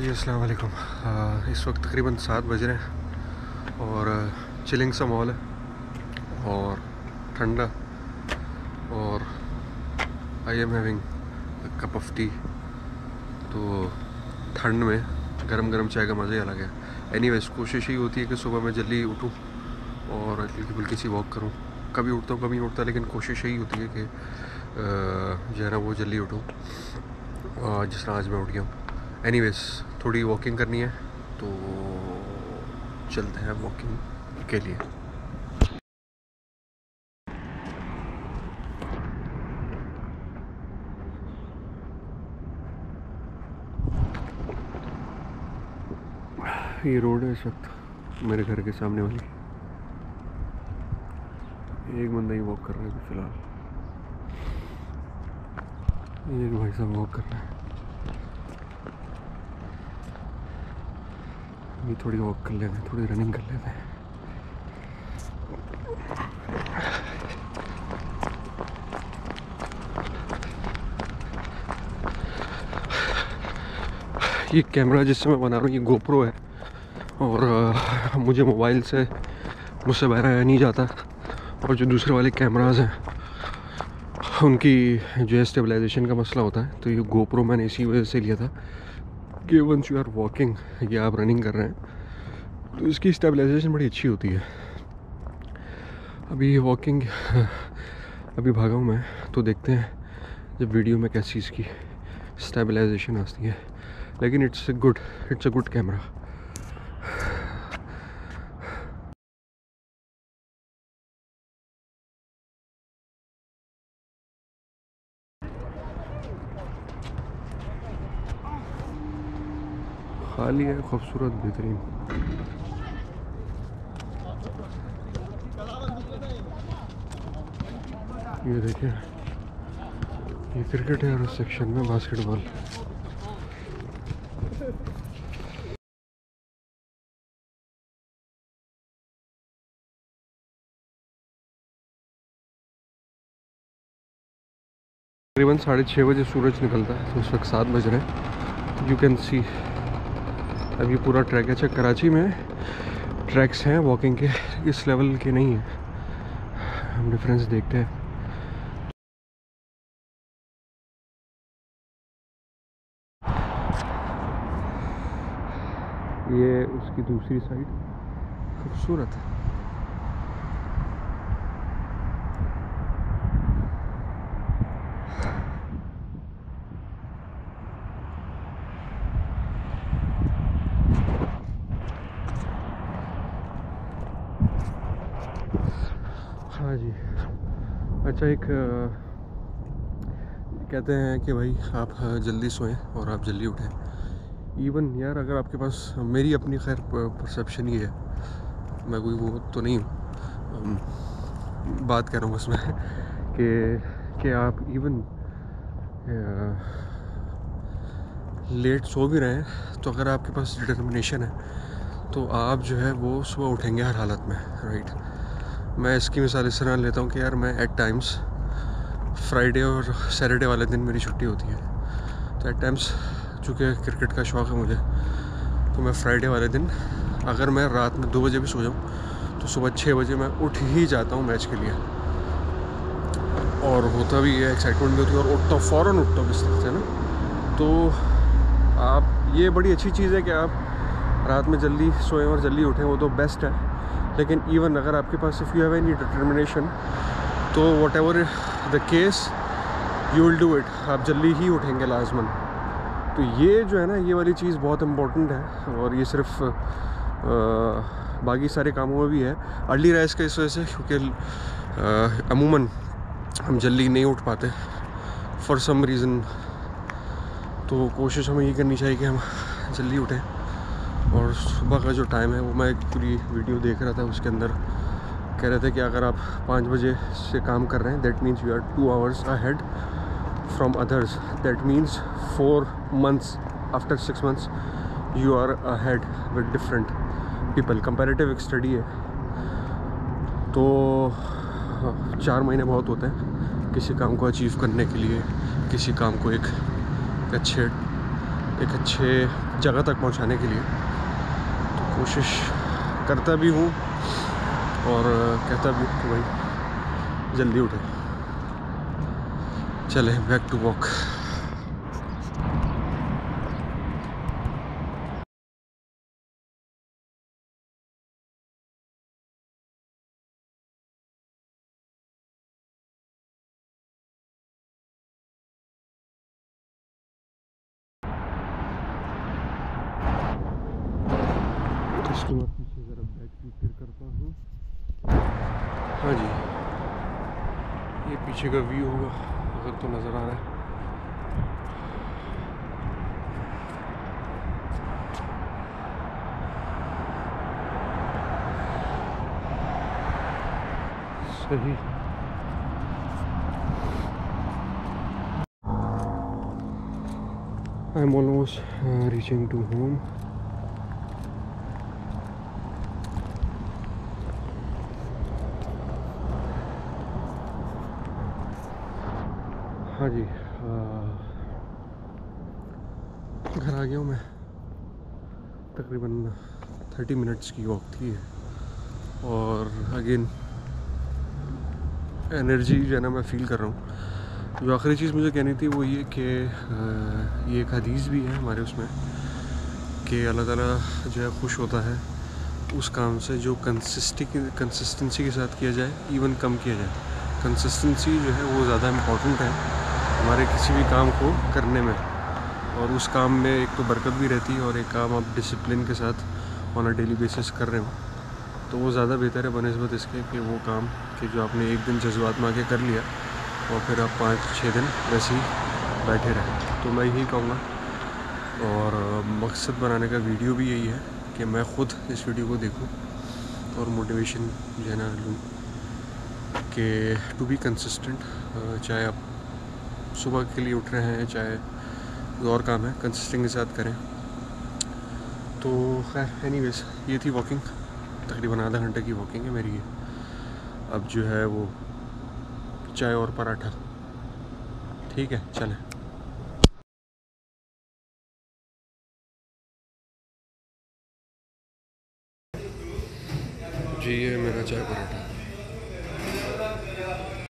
जी अस्सलाम वालेकुम। इस वक्त तकरीबन 7 बज रहे हैं और चिलिंग सा माहौल है और ठंडा, और I am having cup of tea. तो ठंड में गरम गरम चाय का मज़ा ही अलग है। एनीवेज कोशिश ही होती है कि सुबह मैं जल्दी उठूँ और हल्की फुल्की सी वॉक करूँ। कभी उठता हूँ कभी नहीं उठता, लेकिन कोशिश यही होती है कि जो है ना वो जल्दी उठूँ, जिस तरह आज मैं उठ गया हूँ। एनीवेज थोड़ी वॉकिंग करनी है तो चलते हैं वॉकिंग के लिए। ये रोड है इस वक्त मेरे घर के सामने वाली। एक बंदा ही वॉक कर रहा है फिलहाल, एक भाई साहब वॉक कर रहे हैं। ये थोड़ी वॉक कर लेते हैं, थोड़ी रनिंग कर लेते हैं। ये कैमरा जिससे मैं बना रहा हूँ ये गोप्रो है, और मुझे मोबाइल से मुझसे बहराया नहीं जाता। और जो दूसरे वाले कैमराज हैं उनकी जो है स्टेबलाइजेशन का मसला होता है। तो ये गोप्रो मैंने इसी वजह से लिया था कि वंस यू आर वॉकिंग या आप रनिंग कर रहे हैं तो इसकी स्टेबलाइजेशन बड़ी अच्छी होती है। अभी वॉकिंग अभी भागा हूँ मैं, तो देखते हैं जब वीडियो में कैसी इसकी स्टेबलाइजेशन आती है। लेकिन इट्स अ गुड कैमरा। खाली है, खूबसूरत, बेहतरीन। ये देखिए, ये क्रिकेट है और उस सेक्शन में बास्केटबॉल। तकरीबन 6:30 बजे सूरज निकलता है, तो इस वक्त 7 बज रहे हैं। यू कैन सी अभी पूरा ट्रैक है। अच्छा, कराची में ट्रैक्स हैं वॉकिंग के, इस लेवल के नहीं हैं। हम डिफरेंस देखते हैं। ये उसकी दूसरी साइड खूबसूरत है। हाँ जी। अच्छा, एक कहते हैं कि भाई आप जल्दी सोएं और आप जल्दी उठें। इवन यार अगर आपके पास, मेरी अपनी खैर परसेप्शन ही है, मैं कोई वो तो नहीं हूँ, बात कर रहा हूँ उसमें कि आप इवन लेट सो भी रहे हैं तो अगर आपके पास डिटर्मिनेशन है तो आप जो है वो सुबह उठेंगे हर हालत में, राइट। मैं इसकी मिसाल इस तरह लेता हूँ कि यार मैं एट टाइम्स फ्राइडे और सैटरडे वाले दिन मेरी छुट्टी होती है, तो एट टाइम्स चूँकि क्रिकेट का शौक़ है मुझे, तो मैं फ्राइडे वाले दिन अगर मैं रात में 2 बजे भी सो जाऊँ तो सुबह 6 बजे मैं उठ ही जाता हूँ मैच के लिए। और होता भी है, एक्साइटमेंट भी होती है, और उठता हूँ, फ़ौरन उठता हूँ इस तरह से ना। तो आप, ये बड़ी अच्छी चीज़ है कि आप रात में जल्दी सोएं और जल्दी उठें, वो तो बेस्ट है। लेकिन इवन अगर आपके पास if you have any determination, तो whatever the case you will do it, आप जल्दी ही उठेंगे लाजमन। तो ये जो है ना, ये वाली चीज़ बहुत इम्पोर्टेंट है, और ये सिर्फ बाकी सारे कामों में भी है। अर्ली राइज का इस वजह से क्योंकि अमूमन हम जल्दी नहीं उठ पाते फॉर सम रीज़न, तो कोशिश हमें ये करनी चाहिए कि हम जल्दी उठें। और सुबह का जो टाइम है वो, मैं एक पूरी वीडियो देख रहा था, उसके अंदर कह रहे थे कि अगर आप 5 बजे से काम कर रहे हैं, that means you are 2 hours ahead from others. That means 4 months after 6 months you are ahead with different people. Comparative एक स्टडी है। तो 4 महीने बहुत होते हैं किसी काम को अचीव करने के लिए, किसी काम को एक अच्छे एक अच्छे जगह तक पहुंचाने के लिए। तो कोशिश करता भी हूँ और कहता भी हूँ कि भाई जल्दी उठे। चले बैक टू वॉक। इसके बाद पीछे ज़रा बैक भी फिर करता हूँ। हाँ जी, ये पीछे का व्यू होगा अगर तो नज़र आ रहा है। सही। I am almost reaching to home. हाँ जी, घर आ गया हूँ मैं। तकरीबन 30 मिनट्स की वॉक थी और अगेन एनर्जी जो है ना मैं फ़ील कर रहा हूँ। जो आखिरी चीज़ मुझे कहनी थी वो ये कि ये एक हदीस भी है हमारे उसमें कि अल्लाह ताला जो है खुश होता है उस काम से जो कंसिस्टेंसी के साथ किया जाए, इवन कम किया जाए। कंसिस्टेंसी जो है वो ज़्यादा इम्पोर्टेंट है हमारे किसी भी काम को करने में, और उस काम में एक तो बरकत भी रहती है और एक काम आप डिसिप्लिन के साथ ऑन अ डेली बेसिस कर रहे हो तो वो ज़्यादा बेहतर है बनस्बत इसके कि वो काम कि जो आपने एक दिन जज्बात में आके कर लिया और फिर आप 5-6 दिन वैसे ही बैठे रहें। तो मैं यही कहूँगा, और मकसद बनाने का वीडियो भी यही है कि मैं ख़ुद इस वीडियो को देखूं और मोटिवेशन जो है ना लूँ कि टू बी कंसिस्टेंट। चाहे आप सुबह के लिए उठ रहे हैं, चाहे कोई और काम है, कंसिस्टेंट के साथ करें। तो खैर एनीवेज, ये थी वॉकिंग। तकरीबन आधा घंटे की वॉकिंग है मेरी ये। अब जो है वो चाय और पराठा। ठीक है, चलें। जी ये मेरा चाय पराठा।